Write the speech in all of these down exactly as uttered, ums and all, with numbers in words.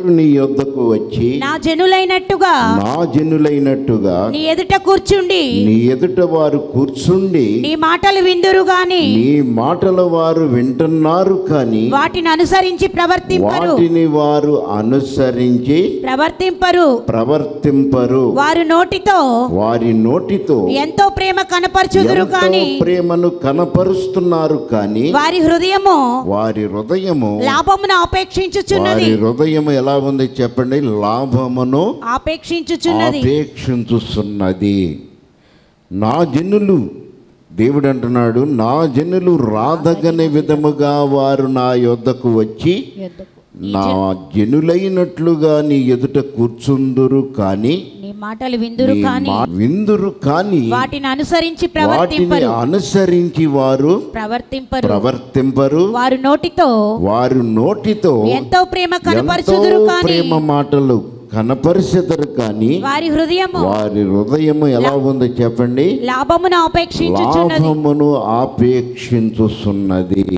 నీ యొద్దకు వచ్చి నా జనులైనట్టుగా నా జనులైనట్టుగా నీ ఎదుట కూర్చుండి నీ ఎదుట వారు కూర్చుండి నీ మాటలు విందురు గాని నీ మాటల వారు వింటున్నారు కానీ వాటిని అనుసరించి ప్రవర్తింపరు వాటిని వారు అనుసరించి ప్రవర్తింపరు ప్రవర్తింపరు వారు నోటితో వారి నోటితో ఎంతో ప్రేమ కనపరచుదురు కానీ ప్రేమను కనపరుస్తున్నారు కానీ వారి హృదయము వారి హృదయము లాభమును అపేక్షించుచున్నది. వారి హృదయం ఎలా ఉంది చెప్పండి? లాభమును అపేక్షించుచున్నది అపేక్షించుచున్నది. నా జనులు, దేవుడు అంటున్నాడు, నా జనులు రాదగనే విధముగా వారు నా యొద్దకు వచ్చి నా జనులైనట్లుగా నీ ఎదుట కూర్చుందురు కానీ నీ మాటలు విందురు కానీ విందురు కానీ వాటిని అనుసరించి వాటిని ప్రవర్తింపరు అనుసరించి వారు ప్రవర్తింపరు ప్రవర్తింపరు వారు నోటితో వారు నోటితో ఎంతో ప్రేమ కనపరచుదురు ఎంతో కానీ ప్రేమ మాటలు కనపరిచెదరు కానీ వారి హృదయము వారి హృదయము ఎలా ఉందో చెప్పండి? లాభమును అపేక్షించుచున్నది. లాభమును ఆపేక్షించుచున్నది.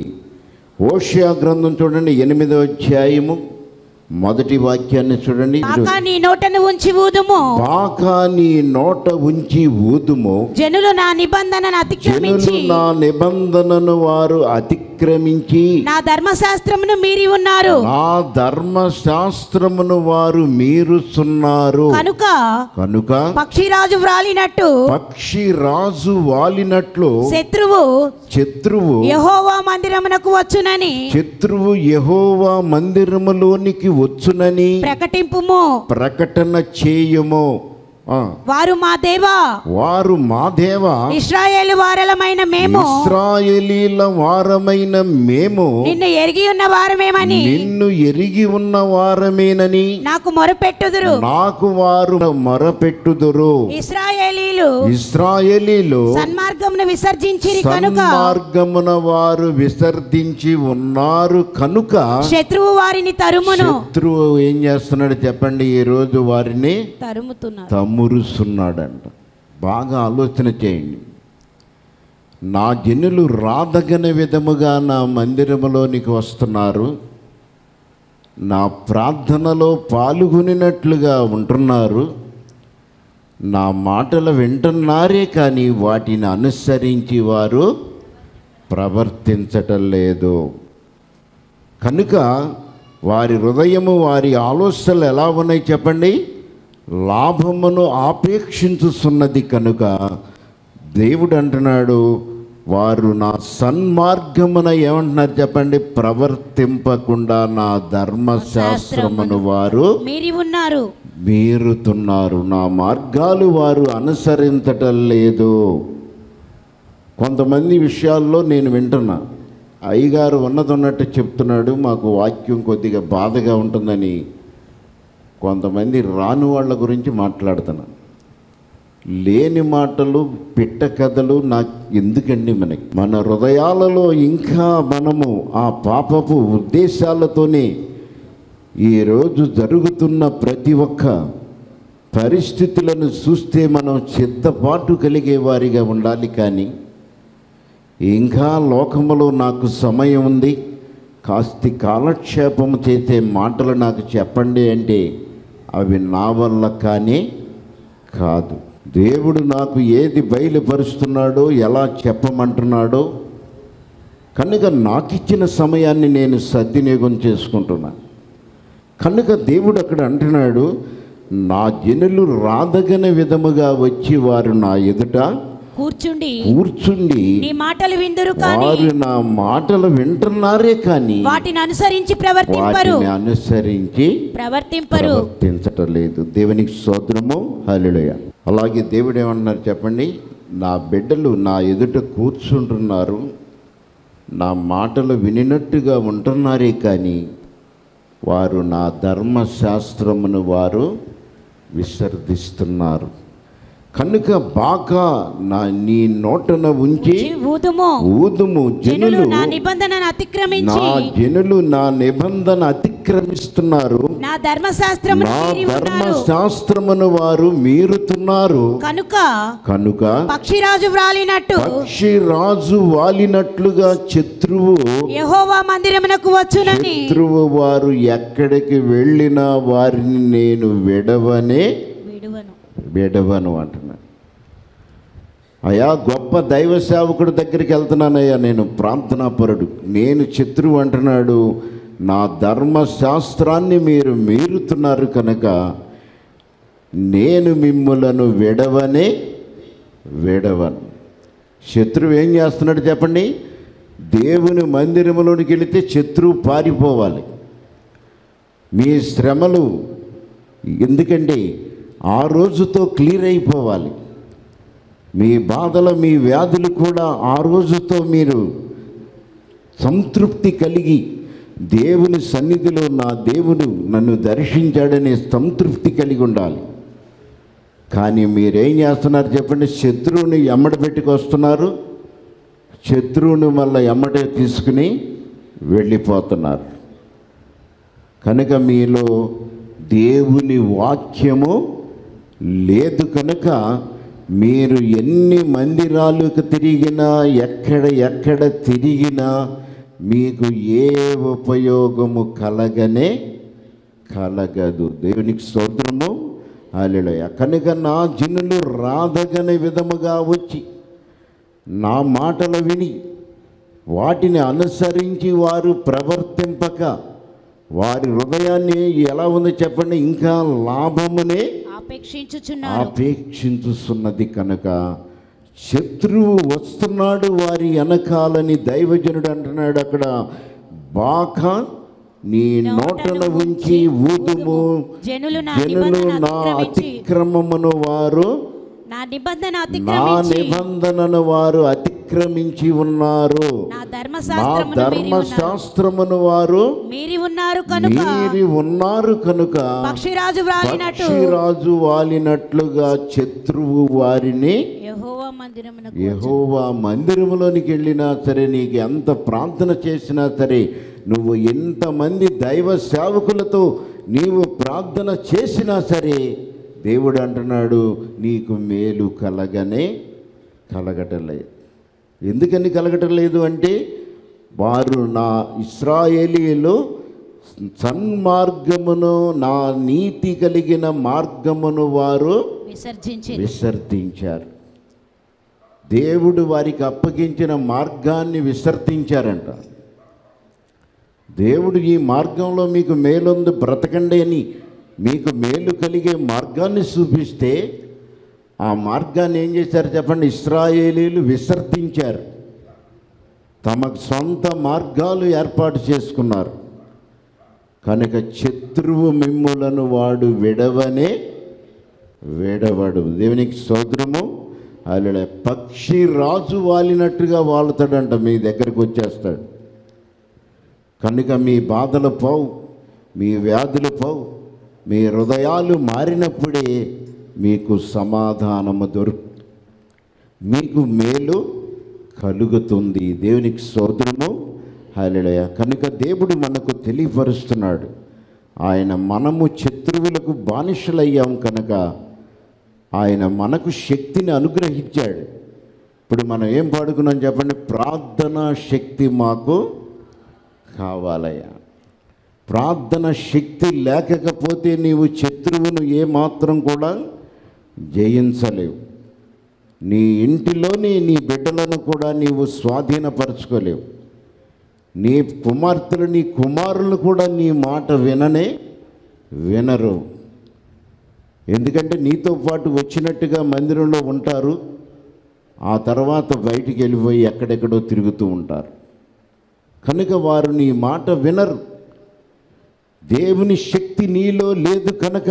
హోషేయ గ్రంథం చూడండి, ఎనిమిదవ అధ్యాయము మొదటి వాక్యాన్ని చూడండి. బాకా నీ నోటను ఉంచి ఊదుము బాకా నీ నోట ఉంచి ఊదుము జనులు నా నిబంధనను అతిక్రమించి జనులు నా నిబంధనను వారు అతిక్రమించి నా ధర్మశాస్త్రమును మీరి ఉన్నారు. నా ధర్మశాస్త్రమును వారు మీరుచున్నారు. కనుక కనుక పక్షిరాజు వ్రాలినట్టు పక్షి రాజు వాలినట్లు శత్రువు శత్రువు యెహోవా మందిరమునకు వచ్చునని శత్రువు యెహోవా మందిరములోనికి వచ్చునని ప్రకటింపుము ప్రకటన చేయుము. ఆ, వారు మా దేవా వారు మా దేవ ఇశ్రాయేలు వారలమైన మేము ఇశ్రాయేలీల వారమైన మేము నిన్ను ఎరిగి ఉన్న వారమేమని నిన్ను ఎరిగి ఉన్న వారమేనని నాకు మొరపెట్టుదురు. నాకు వారు మొరపెట్టుదురు. ఇశ్రాయేలీలు ఇశ్రాయేలీలు సన్మార్గమును విసర్జించిరి కనుక సన్మార్గమున వారు విసర్జించి ఉన్నారు కనుక శత్రువు వారిని తరుమును. శత్రువు ఏం చేస్తున్నాడు చెప్పండి? ఈ రోజు వారిని తరుముతున్నారు, తమురుస్తున్నాడంట. బాగా ఆలోచన చేయండి. నా జనులు రాదగిన విధముగా నా మందిరములోనికి వస్తున్నారు, నా ప్రార్థనలో పాల్గొనినట్లుగా ఉంటున్నారు, నా మాటలు వింటున్నారే కానీ వాటిని అనుసరించి వారు ప్రవర్తించటం లేదు. కనుక వారి హృదయము వారి ఆలోచనలు ఎలా ఉన్నాయి చెప్పండి? లాభమును ఆపేక్షించుతున్నది. కనుక దేవుడు అంటున్నాడు, వారు నా సన్మార్గమున ఏమంటున్నారు చెప్పండి? ప్రవర్తింపకుండా నా ధర్మశాస్త్రమును వారు మీరి ఉన్నారు మీరుతున్నారు. నా మార్గాలు వారు అనుసరించటం లేదు. కొంతమంది విషయాల్లో నేను వింటున్నా, అయ్యగారు ఉన్నది ఉన్నట్టు చెప్తున్నాడు, మాకు వాక్యం కొద్దిగా బాధగా ఉంటుందని కొంతమంది రాని వాళ్ళ గురించి మాట్లాడుతున్నాను. లేని మాటలు, పిట్ట కథలు నాకు ఎందుకండి? మనకి మన హృదయాలలో ఇంకా మనము ఆ పాపపు ఉద్దేశాలతోనే ఈరోజు జరుగుతున్న ప్రతి ఒక్క పరిస్థితులను చూస్తే మనం సిద్ధపాటు కలిగే వారిగా ఉండాలి. కానీ ఇంకా లోకములో నాకు సమయం ఉంది, కాస్తి కాలక్షేపం చేసే మాటలు నాకు చెప్పండి అంటే అవి నా వల్ల కానీ కాదు. దేవుడు నాకు ఏది బయలుపరుస్తున్నాడో, ఎలా చెప్పమంటున్నాడో, కనుక నాకు ఇచ్చిన సమయాన్ని నేను సద్వినియోగం చేసుకుంటున్నా. కనుక దేవుడు అక్కడ అంటున్నాడు, నా జనులు రాదగిన విధముగా వచ్చి వారు నా ఎదుట కూర్చుండి కూర్చుండి నీ మాటలు విందురు కానీ వారు నా మాటలు వింటున్నారే కానీ వాటిని అనుసరించి ప్రవర్తింపరు వాటిని అనుసరించి ప్రవర్తింపరు ప్రవర్తించటం లేదు. దేవునికి స్తోత్రము, హల్లెలూయా. అలాగే దేవుడు ఏమన్నారు చెప్పండి? నా బిడ్డలు నా ఎదుట కూర్చుంటున్నారు, నా మాటలు వినినట్టుగా ఉంటున్నారే కానీ వారు నా ధర్మశాస్త్రమును వారు విసర్జిస్తున్నారు. కనుక బాగా నా నీ నోటన ఉంచి ఊదుము ఊదుము. జనులు నా నిబంధనను అతిక్రమించి నా జనులు నా నిబంధన అతిక్రమించి అతిక్రమిస్తున్నారు, నా ధర్మశాస్త్రము నా మీరి ఉన్నారు. ధర్మశాస్త్రమును వారు మీరుతున్నారు. కనుక కనుక పక్షిరాజు వ్రాలినట్టు పక్షి రాజు వాలినట్లుగా శత్రువు యెహోవా మందిరమునకు వచ్చునని శత్రువు వారు ఎక్కడికి వెళ్ళినా వారిని నేను విడవనే విడువను. విడవను అంటున్నాను. అయ్యా, గొప్ప దైవ సేవకుడి దగ్గరికి వెళ్తున్నానయ్యా, నేను ప్రార్థనాపరుడు, నేను శత్రువు అంటున్నాడు. నా ధర్మశాస్త్రాన్ని మీరు మీరుతున్నారు కనుక నేను మిమ్ములను విడవనే విడవను. శత్రువు ఏం చేస్తున్నాడు చెప్పండి? దేవుని మందిరంలోనికి వెళితే శత్రువు పారిపోవాలి. మీ శ్రమలు ఎందుకండి ఆ రోజుతో క్లియర్ అయిపోవాలి. మీ బాధలు, మీ వ్యాధులు కూడా ఆ రోజుతో మీరు సంతృప్తి కలిగి దేవుని సన్నిధిలో నా దేవుడు నన్ను దర్శించాడనే సంతృప్తి కలిగి ఉండాలి. కానీ మీరేం చేస్తున్నారు చెప్పండి? శత్రువుని ఎమ్మడి పెట్టుకొస్తున్నారు, శత్రువుని మళ్ళీ ఎమ్మటే తీసుకుని వెళ్ళిపోతున్నారు. కనుక మీలో దేవుని వాక్యము లేదు కనుక మీరు ఎన్ని మందిరాలకు తిరిగినా, ఎక్కడ ఎక్కడ తిరిగినా మీకు ఏ ఉపయోగము కలగనే కలగదు. దేవునికి స్తోత్రము, హల్లెలూయా. కనుక నా జనులు రాదగని విధముగా వచ్చి నా మాటలు విని వాటిని అనుసరించి వారు ప్రవర్తింపక వారి హృదయాన్ని ఎలా ఉంది చెప్పండి? ఇంకా లాభమునే అపేక్షించుచున్నారు. అపేక్షించుతున్నది కనుక శత్రువు వస్తున్నాడు వారి వెనకాలని దైవజనుడు అంటున్నాడు. అక్కడ బాక నీ నోటన ఉంచి ఊదుము, జనులు నా జనులు నా అతిక్రమమును వారు నా నిబంధన నా అతిక్రమించి నిబంధనను వారు అతిక్రమించి ఉన్నారు, నా నా ధర్మశాస్త్రమును వారు మీరి ఉన్నారు కనుక మీరి ఉన్నారు కనుక పక్షిరాజు వ్రాలినట్టు పక్షిరాజు వాలినట్లుగా శత్రువు వారిని యెహోవా మందిరమునకు యెహోవా మందిరములోనికి వెళ్ళినా సరే, నీకు ఎంత ప్రార్థన చేసినా సరే, నువ్వు ఎంతమంది దైవ సేవకులతో నీవు ప్రార్థన చేసినా సరే, దేవుడు అంటున్నాడు నీకు మేలు కలగనే కలగటం లేదు. ఎందుకని కలగటం లేదు అంటే, వారు నా ఇశ్రాయేలీయులు సన్మార్గమును, నా నీతి కలిగిన మార్గమును వారు విసర్జించి విసర్జించారు. దేవుడు వారికి అప్పగించిన మార్గాన్ని విసర్జించారంట. దేవుడు ఈ మార్గంలో మీకు మేలుంది బ్రతకండి అని మీకు మేలు కలిగే మార్గాన్ని చూపిస్తే, ఆ మార్గాన్ని ఏం చేశారు చెప్పండి? ఇశ్రాయేలీయులు విసర్జించారు. తమ సొంత మార్గాలు ఏర్పాటు చేసుకున్నారు. కనుక శత్రువు మిమ్ములను వాడు విడవనే విడవడు. దేవునికి స్తోత్రము, హల్లెలూయా. పక్షి రాజు వాలినట్టుగా వాలుతాడంట, మీ దగ్గరకు వచ్చేస్తాడు. కనుక మీ బాధలు పోవు, మీ వ్యాధులు పోవు, మీ హృదయాలు మారినప్పుడే మీకు సమాధానము దొరుకు, మీకు మేలు కలుగుతుంది. దేవునికి స్తోత్రము, హల్లెలూయా. కనుక దేవుడు మనకు తెలియపరుస్తున్నాడు, ఆయన మనము శత్రువులకు బానిసలయ్యాం కనుక ఆయన మనకు శక్తిని అనుగ్రహించాడు. ఇప్పుడు మనం ఏం పాడుకున్నాం చెప్పండి? ప్రార్థనా శక్తి మాకు కావాలయ్యా. ప్రార్థన శక్తి లేకపోతే నీవు శత్రువును ఏమాత్రం కూడా జయించలేవు. నీ ఇంటిలోని నీ బిడ్డలను కూడా నీవు స్వాధీనపరచుకోలేవు. నీ కుమార్తెలు, నీ కుమారులు కూడా నీ మాట విననే వినరు. ఎందుకంటే నీతో పాటు వచ్చినట్టుగా మందిరంలో ఉంటారు, ఆ తర్వాత బయటికి వెళ్ళిపోయి ఎక్కడెక్కడో తిరుగుతూ ఉంటారు. కనుక వారు నీ మాట వినరు. దేవుని శక్తి నీలో లేదు కనుక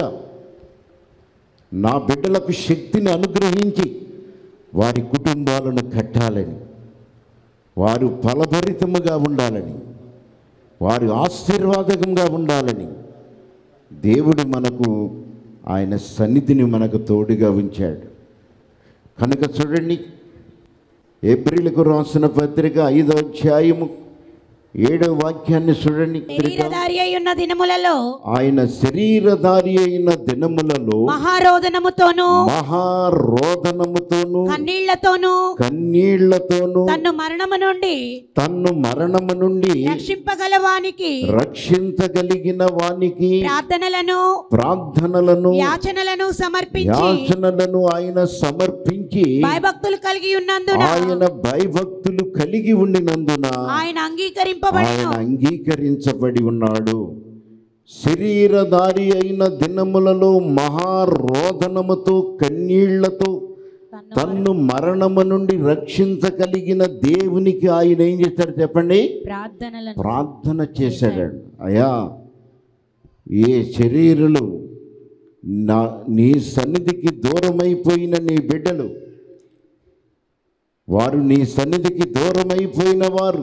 నా బిడ్డలకు శక్తిని అనుగ్రహించి వారి కుటుంబాలను కట్టాలని, వారు ఫలభరితముగా ఉండాలని, వారు ఆశీర్వాదకంగా ఉండాలని దేవుడు మనకు ఆయన సన్నిధిని మనకు తోడుగా ఉంచాడు. కనుక చూడండి, ఏప్రిల్కు రాసిన పత్రిక ఐదో అధ్యాయము ఏడవ వాక్యాన్ని చూడండి. శరీరధారి అయి ఉన్న దినములలో ఆయన శరీరధారి అయిన దినములలో మహారోదనముతోను మహారోదనముతోను కన్నీళ్లతోను కన్నీళ్లతోను తన్ను మరణము నుండి తన్ను మరణము నుండి రక్షింపగల వానికి రక్షించగలిగిన వానికి ప్రార్థనలను ప్రార్థనలను యాచనలను సమర్పించి యాచనలను ఆయన సమర్పించి భయభక్తులు కలిగి ఉన్నందున ఆయన భయభక్తులు కలిగి ఉండినందున ఆయన అంగీకరింపబడి ఆయన అంగీకరించబడి ఉన్నాడు. శరీరధారి అయిన దినములలో మహారోదనముతో కన్నీళ్లతో తన్ను మరణము నుండి రక్షించగలిగిన దేవునికి ఆయన ఏం చేశాడు చెప్పండి? ప్రార్థనలను ప్రార్థన చేశాడు. అయ్యా, ఏ శరీరులు నా నీ సన్నిధికి దూరమైపోయిన నీ బిడ్డలు, వారు నీ సన్నిధికి దూరమైపోయిన వారు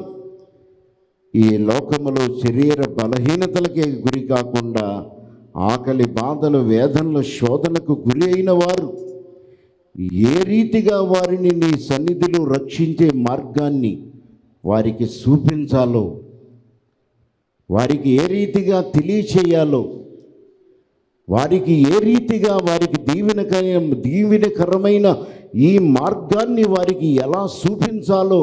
ఈ లోకములో శరీర బలహీనతలకే గురి కాకుండా ఆకలి బాధలు వేదనలు శోధనకు గురి అయిన వారు ఏ రీతిగా వారిని నీ సన్నిధిలో రక్షించే మార్గాన్ని వారికి చూపించాలో, వారికి ఏ రీతిగా తెలియచేయాలో, వారికి ఏ రీతిగా వారికి దీవెనక దీవెనకరమైన ఈ మార్గాన్ని వారికి ఎలా చూపించాలో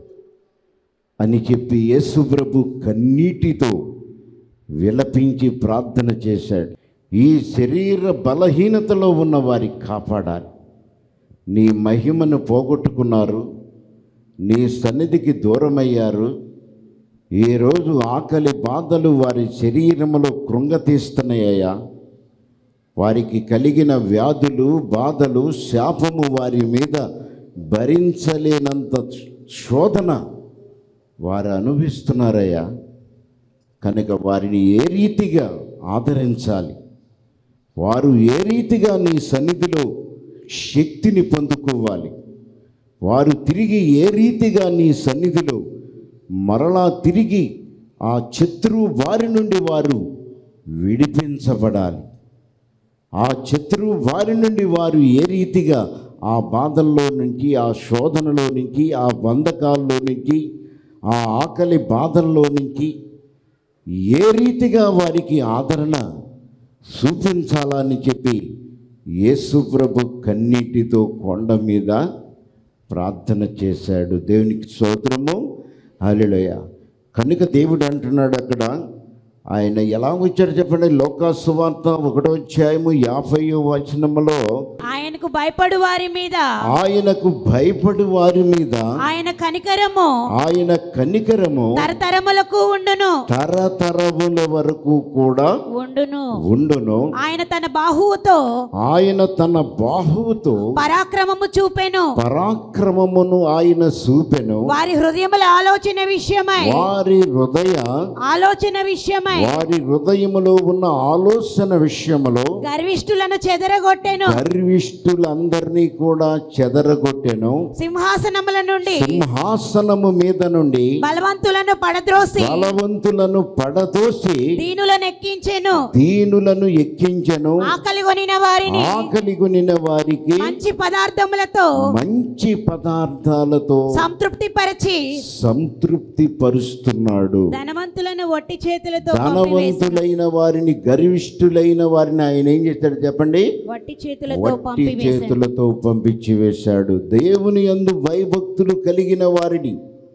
అని చెప్పి యేసు ప్రభు కన్నీటితో విలపించి ప్రార్థన చేశాడు. ఈ శరీర బలహీనతలో ఉన్న వారికి కాపాడాలి. నీ మహిమను పోగొట్టుకున్నారు, నీ సన్నిధికి దూరమయ్యారు. ఈరోజు ఆకలి బాధలు వారి శరీరములో కృంగతీస్తున్నాయ్యా. వారికి కలిగిన వ్యాధులు బాధలు శాపము వారి మీద భరించలేనంత శోధన వారు అనుభవిస్తున్నారయ్యా. కనుక వారిని ఏ రీతిగా ఆదరించాలి, వారు ఏ రీతిగా నీ సన్నిధిలో శక్తిని పొందుకోవాలి, వారు తిరిగి ఏ రీతిగా నీ సన్నిధిలో మరలా తిరిగి ఆ శత్రువు వారి నుండి వారు విడిపించబడాలి. ఆ శత్రువు వారి నుండి వారు ఏ రీతిగా ఆ బాధల్లో నుంచి, ఆ శోధనలో నుంచి, ఆ బంధకాల్లో నుంచి, ఆ ఆకలి బాధల్లో నుంచి ఏ రీతిగా వారికి ఆదరణ చూపించాలని చెప్పి యేసు ప్రభు కన్నీటితో కొండ మీద ప్రార్థన చేశాడు. దేవునికి స్తోత్రము, హల్లెలూయా. కనుక దేవుడు అంటున్నాడు అక్కడ, ఆయన ఎలా వచ్చాడు చెప్పండి? లోకా సువార్త ఒకటో అధ్యాయము యాభైయో వచనములో ఆయనకు భయపడు వారి మీద ఆయనకు భయపడు వారి మీద ఆయన కనికరము ఆయన కనికరము తరతరములకు ఉండును తరతరముల వరకు కూడా ఉండును ఉండును. ఆయన తన బాహువుతో ఆయన తన బాహువుతో పరాక్రమము చూపెను పరాక్రమమును ఆయన చూపెను. వారి హృదయముల ఆలోచన విషయమై వారి హృదయ ఆలోచన విషయమై వారి హృదయములో ఉన్న ఆలోచన విషయములో గర్విష్ఠులను చెదరగొట్టెను గర్విష్ఠులందరినీ కూడా చెదరగొట్టెను. సింహాసనముల నుండి సింహాసనము మీద నుండి బలవంతులను పడద్రోసి బలవంతులను పడదోసి దీనులను ఎక్కించెను దీనులను ఎక్కించెను. ఆకలి కొనిన వారిని ఆకలి కొనిన వారికి మంచి పదార్థములతో మంచి పదార్థాలతో సంతృప్తి పరిచి సంతృప్తి పరుస్తున్నాడు. ధనవంతులను వట్టి చేతులతో ధనవంతులైన వారిని గర్విష్ఠులైన వారిని ఆయన ఏం చేశాడు చెప్పండి? వట్టి చేతులతో వట్టి పంపివేశాడు. చేతులతో పంపించి వేశాడు. దేవుని యందు భయభక్తులు కలిగిన వారిని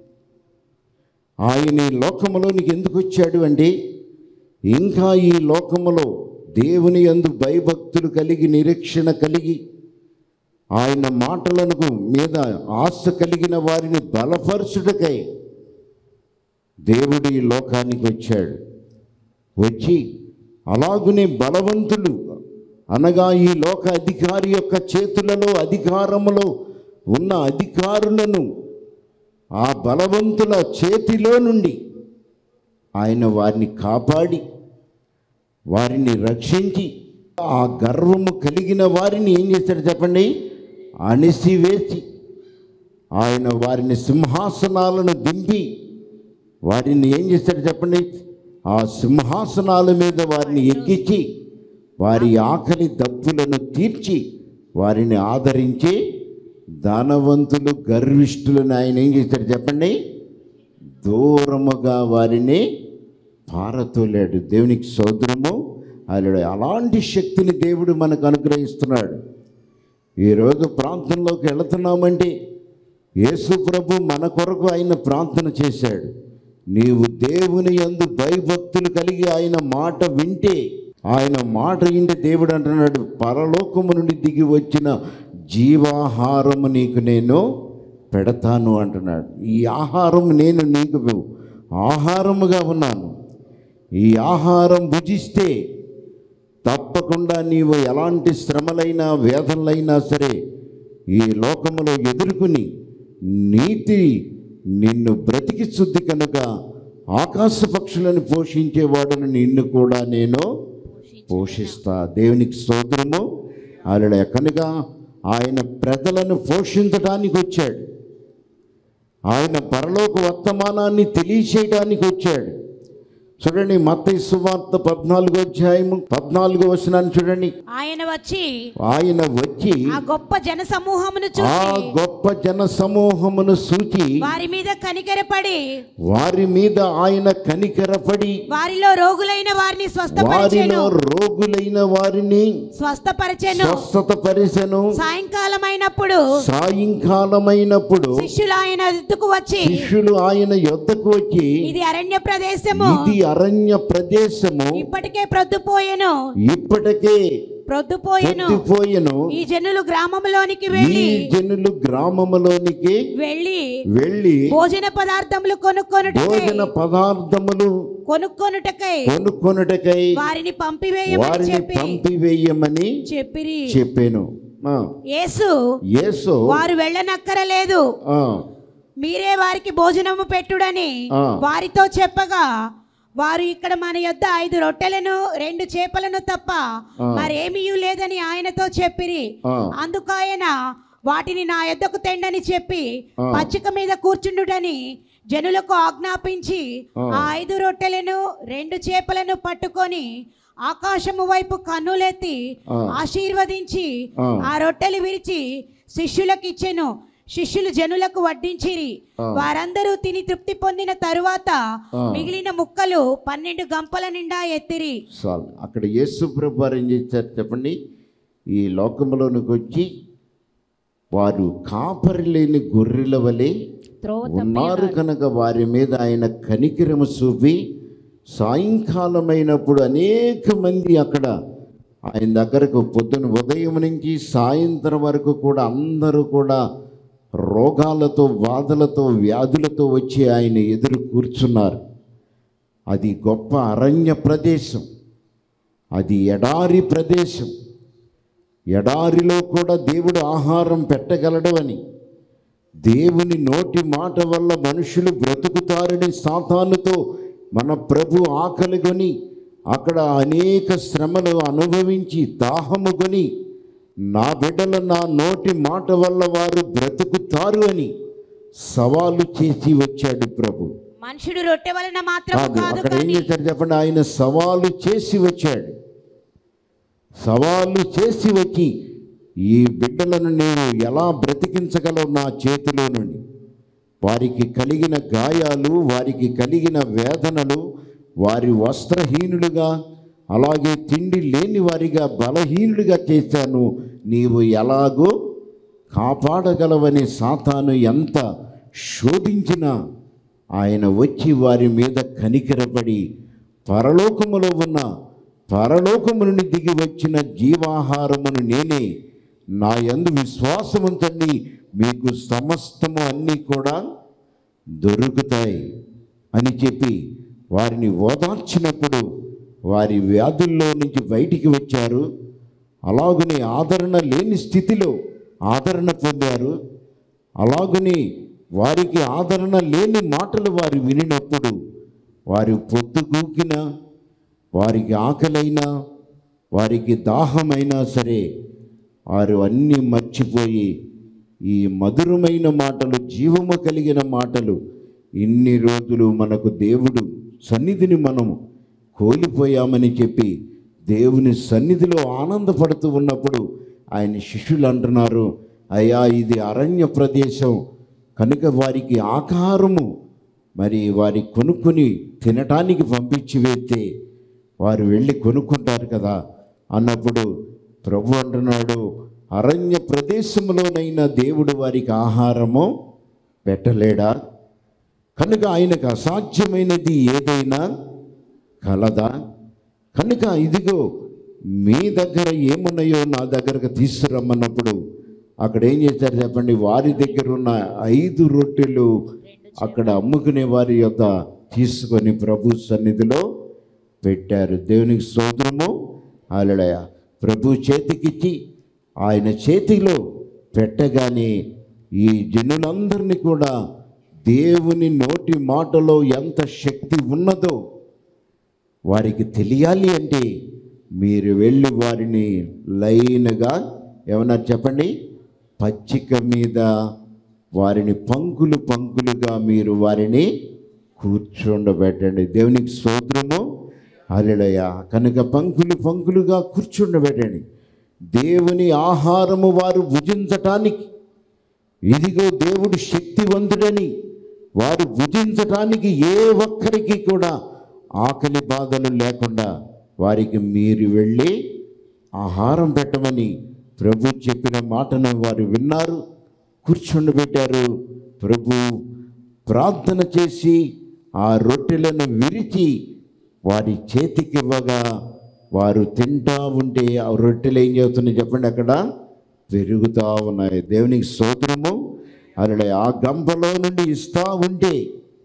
ఆయన ఈ లోకములోనికి ఎందుకు వచ్చాడు అండి? ఇంకా ఈ లోకములో దేవుని యందు భయభక్తులు కలిగి నిరీక్షణ కలిగి ఆయన మాటలకు మీద ఆశ కలిగిన వారిని బలపరచుటకై దేవుడు ఈ లోకానికి వచ్చాడు. వచ్చి అలాగునే బలవంతులు అనగా ఈ లోక అధికారి యొక్క చేతులలో అధికారములో ఉన్న అధికారులను ఆ బలవంతుల చేతిలో నుండి ఆయన వారిని కాపాడి వారిని రక్షించి ఆ గర్వము కలిగిన వారిని ఏం చేశాడు చెప్పండి? అణిసివేసి ఆయన వారిని సింహాసనాలను దింపి వారిని ఏం చేశాడు చెప్పండి? ఆ సింహాసనాల మీద వారిని ఎక్కించి వారి ఆకలి దప్పులను తీర్చి వారిని ఆదరించి ధనవంతులు గర్విష్ఠులను ఆయన ఏం చేశాడు చెప్పండి? దూరముగా వారిని పారతోలాడు. దేవునికి స్తోత్రము. అలా అలాంటి శక్తిని దేవుడు మనకు అనుగ్రహిస్తున్నాడు. ఈరోజు ప్రార్థనలోకి వెళుతున్నామంటే యేసు ప్రభు మన కొరకు ఆయన ప్రార్థన చేశాడు. నీవు దేవుని యందు భయభక్తులు కలిగి ఆయన మాట వింటే, ఆయన మాట వింటే దేవుడు అంటున్నాడు, పరలోకము నుండి దిగి వచ్చిన జీవాహారము నీకు నేను పెడతాను అంటున్నాడు. ఈ ఆహారం నేను నీకు ఆహారముగా ఉన్నాను. ఈ ఆహారం భుజిస్తే తప్పకుండా నీవు ఎలాంటి శ్రమలైనా వేదనలైనా సరే ఈ లోకములో ఎదుర్కొని నీతి నిన్ను బ్రతికిస్తుంది కనుక ఆకాశ పక్షులను పోషించేవాడును నిన్ను కూడా నేను పోషిస్తా. దేవునికి స్తోత్రము. అలా కనుక ఆయన ప్రజలను పోషించడానికి వచ్చాడు. ఆయన పరలోక వర్తమానాన్ని తెలియచేయడానికి వచ్చాడు. చూడండి, మత్తయి సువార్త పద్నాలుగో అధ్యాయము పద్నాలుగో వచనాన్ని చూడండి. ఆయన వచ్చి ఆయన వచ్చి ఆ గొప్ప జన సమూహమును ఆ చూసి గొప్ప జన సమూహమును చూచి వారి మీద కనికరపడి వారి మీద ఆయన కనికరపడి వారిలో రోగులైన వారిని స్వస్థపరిచెను వారిలో రోగులైన వారిని స్వస్థపరిచెను స్వస్థత పరిచెను. సాయంకాలమైనప్పుడు సాయంకాలమైనప్పుడు శిష్యులు ఆయన ఎద్దుకు వచ్చి శిష్యులు ఆయన యొద్దకు వచ్చి ఇది అరణ్య ప్రదేశము, ఇది అరణ్య ప్రదేశము, ఇప్పటికే ప్రొద్దుపోయెను ఇప్పటికే ప్రొద్దుపోయెను పొద్దుపోయెను. ఈ జనులు గ్రామములోనికి ఈ వెళ్ళి జనులు గ్రామములోనికి వెళ్ళి వెళ్ళి భోజన పదార్థములు కొనుక్కొనుటకై భోజన పదార్థములు కొనుక్కొనుటకై కొనుక్కొనుటకై వారిని పంపివేయమని వారిని చెప్పి పంపివేయమని చెప్పిరి. చెప్పాను. ఆ, యేసు యేసు వారు వెళ్ళనక్కరలేదు, ఆ, మీరే వారికి భోజనము పెట్టుడని ఆ. వారితో చెప్పగా, వారు ఇక్కడ మన యొద్ద ఐదు రొట్టెలను రెండు చేపలను తప్ప మరేమీ లేదని ఆయనతో చెప్పిరి. ఆ. అందుకు ఆయన వాటిని నా యొద్దకు తెండని చెప్పి పచ్చిక మీద కూర్చుండుడని జనులకు ఆజ్ఞాపించి ఆ ఐదు రొట్టెలను రెండు చేపలను పట్టుకొని ఆకాశము వైపు కన్నులెత్తి ఆశీర్వదించి ఆ రొట్టెలు విరిచి శిష్యులకు ఇచ్చెను. శిష్యులు జనులకు వడ్డించిరి. వారందరూ తిని తృప్తి పొందిన తరువాత మిగిలిన ముక్కలు పన్నెండు గంపల నిండా ఎత్తిరి. చాలు. అక్కడ యేసు ప్రభు వారు ఏం చేశారు చెప్పండి? ఈ లోకంలోనికి వచ్చి వారు కాపరి లేని గొర్రెల వలె ఉన్నారు కనుక వారి మీద ఆయన కనికరము చూపి సాయంకాలమైనప్పుడు అనేక మంది అక్కడ ఆయన దగ్గరకు పొద్దున ఉదయం నుంచి సాయంత్రం వరకు కూడా అందరూ కూడా రోగాలతో బాధలతో వ్యాధులతో వచ్చి ఆయన ఎదురు కూర్చున్నారు. అది గొప్ప అరణ్య ప్రదేశం, అది ఎడారి ప్రదేశం. ఎడారిలో కూడా దేవుడు ఆహారం పెట్టగలడు అని, దేవుని నోటి మాట వల్ల మనుషులు బ్రతుకుతారని సాతానుతో మన ప్రభు ఆకలిగొని అక్కడ అనేక శ్రమలు అనుభవించి దాహము కొని నా బిడ్డలు నా నోటి మాట వల్ల వారు బ్రతుకుతారు అని సవాలు చేసి వచ్చాడు ప్రభు. మనుషుడు రొట్టె వలన మాత్రం కాదు, అక్కడ ఏం చేశాడు చెప్పండి? ఆయన సవాలు చేసి వచ్చాడు. సవాలు చేసి వచ్చి ఈ బిడ్డలను నేను ఎలా బ్రతికించగలవు నా చేతిలో నుండి, వారికి కలిగిన గాయాలు, వారికి కలిగిన వేదనలు, వారి వస్త్రహీనులుగా అలాగే తిండి లేని వారిగా బలహీనులుగా చేశాను, నీవు ఎలాగో కాపాడగలవని సాతాను ఎంత శోధించినా ఆయన వచ్చి వారి మీద కనికరపడి పరలోకములో ఉన్న పరలోకము నుండి దిగి వచ్చిన జీవాహారమును నేనే, నా యందు విశ్వాసముంచండి మీకు సమస్తము అన్నీ కూడా దొరుకుతాయి అని చెప్పి వారిని ఓదార్చినప్పుడు వారి వ్యాధుల్లో నుంచి బయటికి వచ్చారు. అలాగనే ఆదరణ లేని స్థితిలో ఆదరణ పొందారు. అలాగనే వారికి ఆదరణ లేని మాటలు వారు వినినప్పుడు వారి పొద్దుగూకిన, వారికి ఆకలైనా, వారికి దాహమైనా సరే వారు అన్నీ మర్చిపోయి ఈ మధురమైన మాటలు, జీవము కలిగిన మాటలు, ఇన్ని రోజులు మనకు దేవుడు సన్నిధిని మనము కోల్పోయామని చెప్పి దేవుని సన్నిధిలో ఆనందపడుతూ ఉన్నప్పుడు ఆయన శిష్యులు అంటున్నారు, అయ్యా ఇది అరణ్య ప్రదేశం కనుక వారికి ఆకారము మరి వారి కొనుక్కొని తినటానికి పంపించి వేస్తే వారు వెళ్ళి కొనుక్కుంటారు కదా అన్నప్పుడు ప్రభు అంటున్నాడు, అరణ్య ప్రదేశంలోనైనా దేవుడు వారికి ఆహారము పెట్టలేడా? కనుక ఆయనకు అసాధ్యమైనది ఏదైనా కలదా? కనుక ఇదిగో మీ దగ్గర ఏమున్నాయో నా దగ్గరకు తీసుకురమ్మన్నప్పుడు అక్కడ ఏం చేశారు చెప్పండి? వారి దగ్గర ఉన్న ఐదు రొట్టెలు అక్కడ అమ్ముకునే వారి యొక్క తీసుకొని ప్రభు సన్నిధిలో పెట్టారు. దేవునికి స్తోత్రము, హల్లెలూయా. ప్రభు చేతికిచ్చి ఆయన చేతిలో పెట్టగానే ఈ జనులందరినీ కూడా దేవుని నోటి మాటలో ఎంత శక్తి ఉన్నదో వారికి తెలియాలి అంటే మీరు వెళ్ళి వారిని లైన్గా ఏమన్నారు చెప్పండి? పచ్చిక మీద వారిని పంకులు పంకులుగా మీరు వారిని కూర్చుండబెట్టండి. దేవునికి స్తోత్రము, హల్లెలూయా. కనుక పంకులు పంకులుగా కూర్చుండబెట్టండి. దేవుని ఆహారము వారు భుజించటానికి, ఇదిగో దేవుడు శక్తివంతుడని వారు భుజించటానికి ఏ ఒక్కరికి కూడా ఆకలి బాధలు లేకుండా వారికి మీరు వెళ్ళి ఆహారం పెట్టమని ప్రభు చెప్పిన మాటను వారు విన్నారు, కూర్చుండబెట్టారు. ప్రభు ప్రార్థన చేసి ఆ రొట్టెలను విరిచి వారి చేతికి ఇవ్వగా వారు తింటా ఉంటే ఆ రొట్టెలు ఏం చేస్తున్నాయి చెప్పండి? అక్కడ పెరుగుతూ ఉన్నాయి. దేవునికి స్తోత్రము, అలా ఆ గంపలో నుండి ఇస్తూ ఉంటే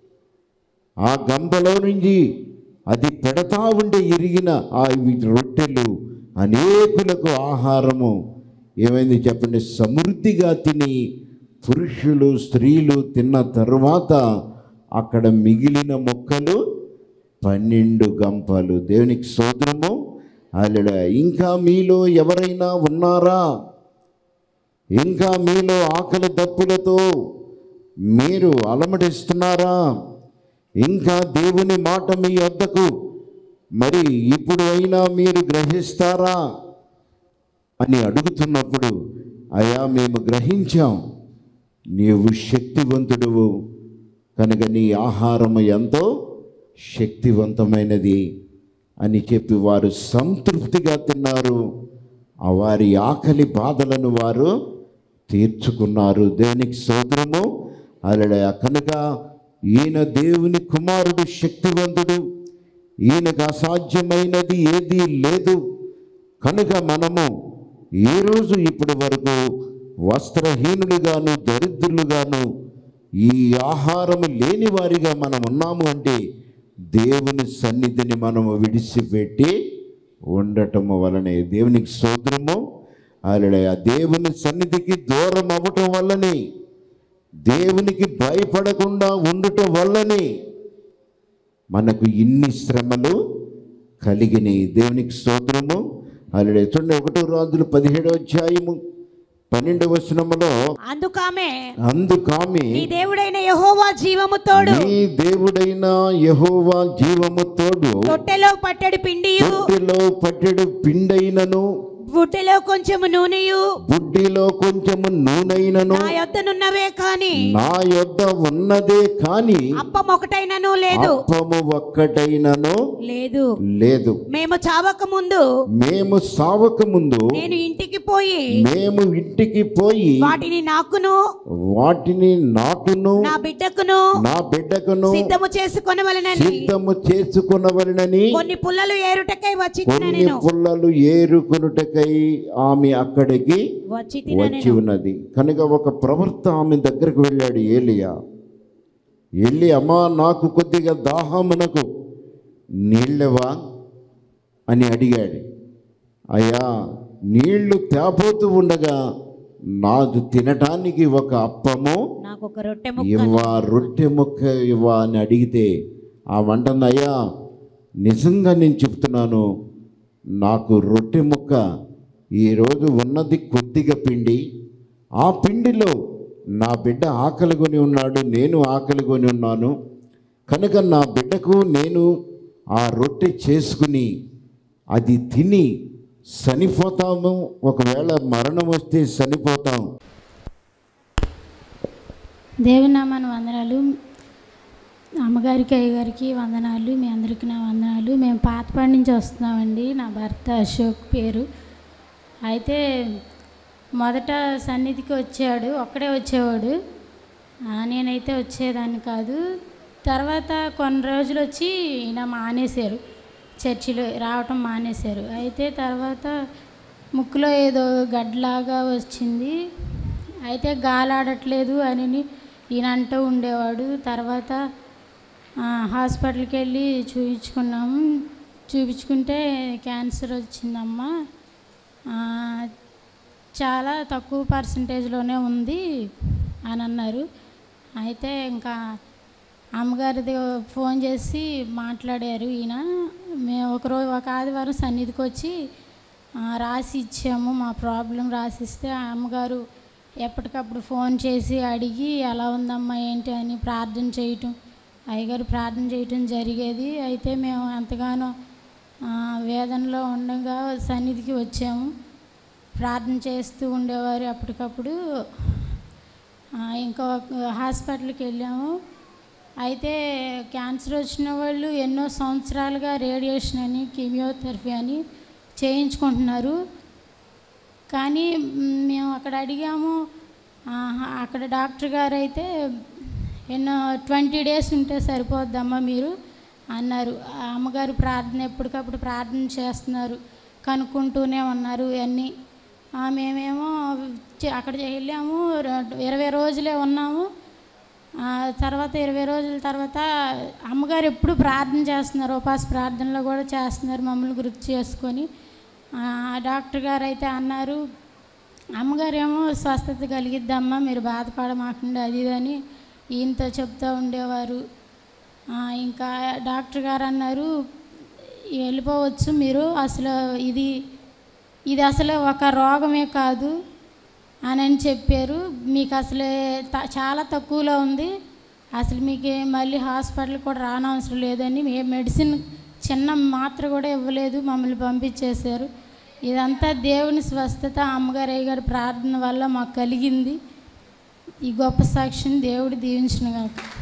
ఆ గంపలో నుంచి అది పెడతా ఉంటే ఇరిగిన ఆ రొట్టెలు అనేకులకు ఆహారము ఏమైంది చెప్పండి? సమృద్ధిగా తిని పురుషులు స్త్రీలు తిన్న తరువాత అక్కడ మిగిలిన మొక్కలు పన్నెండు గంపలు. దేవునికి స్తోత్రము, హల్లెలూయా. ఇంకా మీలో ఎవరైనా ఉన్నారా? ఇంకా మీలో ఆకలి దప్పులతో మీరు అలమటిస్తున్నారా? ఇంకా దేవుని మాట మీ వద్దకు మరి ఇప్పుడు అయినా మీరు గ్రహిస్తారా అని అడుగుతున్నప్పుడు, అయ్యా మేము గ్రహించాం, నీవు శక్తివంతుడువు కనుక నీ ఆహారము ఎంతో శక్తివంతమైనది అని చెప్పి వారు సంతృప్తిగా తిన్నారు. ఆ వారి ఆకలి బాధలను వారు తీర్చుకున్నారు. దేవునికి స్తోత్రము, హల్లెలూయా. కనుక ఈయన దేవుని కుమారుడు, శక్తివంతుడు, ఈయనకు అసాధ్యమైనది ఏదీ లేదు. కనుక మనము ఈరోజు ఇప్పటి వరకు వస్త్రహీనులుగాను దరిద్రులుగాను ఈ ఆహారము లేని వారిగా మనం ఉన్నాము అంటే దేవుని సన్నిధిని మనము విడిచిపెట్టి ఉండటము వలనే. దేవునికి స్తోత్రము, హల్లెలూయా. దేవుని సన్నిధికి దూరం అవ్వటం వల్లనే, దేవునికి భయపడకుండా ఉండటం వల్లనే మనకు ఇన్ని శ్రమలు కలిగినాయి. దేవునికి స్తోత్రము, హల్లెలూయా. చూడండి, ఒకటో రాజులు పదిహేడవ అధ్యాయము పన్నెండవ వచనములో, అందుకామె అందుకామె నీ దేవుడైన యెహోవా జీవము తోడు, నీ దేవుడైన యెహోవా జీవము తోడు, తొట్టెలో పట్టెడు పిండియు, తొట్టెలో పట్టెడు పిండైనను, బుడ్డిలో కొంచెము నూనెయు, బుడ్డిలో కొంచెము నూనెైనను నా యొద్దనున్నవే కాని నా యొద్ద ఉన్నదే కాని అప్పం ఒకటైనను లేదు, అప్పము ఒక్కటైనను లేదు లేదు. మేము చావక ముందు మేము సావక ముందు నేను ఇంటికి పోయి మేము ఇంటికి పోయి వాటిని నాకును వాటిని నాకును నా బిడ్డకును నా బిడ్డకును సిద్ధము చేసుకొనవలెనని సిద్ధము చేసుకొనవలెనని కొన్ని పుల్లలు ఏరుటకై వచ్చి కొన్ని పుల్లలు ఏరుకొనుటకై ఆమె అక్కడికి వచ్చి వచ్చి ఉన్నది. కనుక ఒక ప్రవర్త ఆమె దగ్గరకు వెళ్ళాడు ఏలియా. వెళ్ళి, అమ్మా నాకు కొద్దిగా దాహమునకు నీళ్ళవా అని అడిగాడు. అయ్యా నీళ్లు తేపోతూ ఉండగా నాకు తినటానికి ఒక అప్పము నాకు ఒక రొట్టె ఇవ్వా, రొట్టె ముక్క ఇవ్వా అని అడిగితే ఆ వంటను, అయ్యా నిజంగా నేను చెప్తున్నాను, నాకు రొట్టె ముక్క ఈరోజు ఉన్నది కొద్దిగా పిండి, ఆ పిండిలో నా బిడ్డ ఆకలి కొని ఉన్నాడు, నేను ఆకలి కొని ఉన్నాను, కనుక నా బిడ్డకు నేను ఆ రొట్టె చేసుకుని అది తిని చనిపోతాము, ఒకవేళ మరణం వస్తే చనిపోతాం. దేవుని నామాన వందనాలు. అమ్మగారికి అయ్యగారికి వందనాలు. మీ అందరికీ నా వందనాలు. మేము పాతపాడి నుంచి వస్తున్నామండి. నా భర్త అశోక్ పేరు. అయితే మొదట సన్నిధికి వచ్చాడు, ఒక్కడే వచ్చేవాడు. నేనైతే వచ్చేదాన్ని కాదు. తర్వాత కొన్ని రోజులు వచ్చి ఈయన మానేశారు, చర్చిలో రావటం మానేశారు. అయితే తర్వాత ముక్కులో ఏదో గడ్డలాగా వచ్చింది. అయితే గాలాడట్లేదు అని ఈయన అంటూ ఉండేవాడు. తర్వాత హాస్పిటల్కి వెళ్ళి చూపించుకున్నాము. చూపించుకుంటే క్యాన్సర్ వచ్చిందమ్మా, చాలా తక్కువ పర్సంటేజ్లోనే ఉంది అని అన్నారు. అయితే ఇంకా అమ్మగారిది ఫోన్ చేసి మాట్లాడారు ఈయన. మేము ఒకరోజు ఒక ఆదివారం సన్నిధికి వచ్చి రాసి ఇచ్చాము, మా ప్రాబ్లం రాసిస్తే అమ్మగారు ఎప్పటికప్పుడు ఫోన్ చేసి అడిగి ఎలా ఉందమ్మా ఏంటి అని ప్రార్థన చేయటం, అయ్యగారు ప్రార్థన చేయటం జరిగేది. అయితే మేము ఎంతగానో వేదనలో ఉండగా సన్నిధికి వచ్చాము, ప్రార్థన చేస్తూ ఉండేవారు. అప్పటికప్పుడు ఇంకో హాస్పిటల్కి వెళ్ళాము. అయితే క్యాన్సర్ వచ్చిన వాళ్ళు ఎన్నో సంవత్సరాలుగా రేడియేషన్ అని కీమియోథెరపీ అని చేయించుకుంటున్నారు. కానీ మేము అక్కడ అడిగాము, అక్కడ డాక్టర్ గారు అయితే ఎన్నో ట్వంటీ డేస్ ఉంటే సరిపోద్దమ్మా మీరు అన్నారు. అమ్మగారు ప్రార్థన ఎప్పటికప్పుడు ప్రార్థన చేస్తున్నారు, కనుక్కుంటూనే ఉన్నారు అన్నీ. మేమేమో అక్కడ వెళ్ళాము, ఇరవై రోజులే ఉన్నాము. తర్వాత ఇరవై రోజుల తర్వాత అమ్మగారు ఎప్పుడు ప్రార్థన చేస్తున్నారు, ఉపవాస ప్రార్థనలో కూడా చేస్తున్నారు మమ్మల్ని గుర్తు చేసుకొని. డాక్టర్ గారు అయితే అన్నారు, అమ్మగారు ఏమో స్వస్థత కలిగిద్దమ్మా మీరు బాధపడమాకండి అది ఇదని ఈయనతో చెప్తూ ఉండేవారు. ఇంకా డాక్టర్ గారు అన్నారు వెళ్ళిపోవచ్చు మీరు, అసలు ఇది ఇది అసలు ఒక రోగమే కాదు అని అని చెప్పారు. మీకు అసలే చాలా తక్కువలో ఉంది, అసలు మీకు మళ్ళీ హాస్పిటల్ కూడా రానవసరం లేదని మెడిసిన్ చిన్న మాత్ర కూడా ఇవ్వలేదు, మమ్మల్ని పంపించేశారు. ఇదంతా దేవుని స్వస్థత అమ్మగారు అయ్యగారు ప్రార్థన వల్ల మాకు కలిగింది. ఈ గొప్ప సాక్ష్యం దేవుడు దీవించును గాక.